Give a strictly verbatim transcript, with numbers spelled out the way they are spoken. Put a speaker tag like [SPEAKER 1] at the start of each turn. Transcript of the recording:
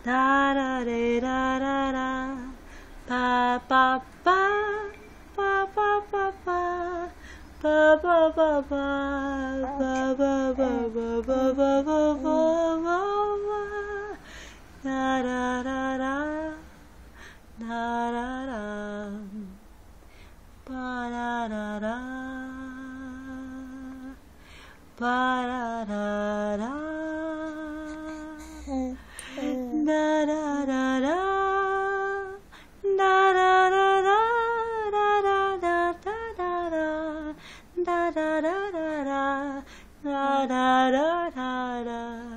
[SPEAKER 1] 라라레라라라 빠빠빠 빠빠빠빠 빠빠빠빠 빠빠빠빠빠빠빠빠빠 라라라라 라라라 빠라라라 빠라라라 나라라라 나라라라 라라라라라라 나라라라라 나라라라라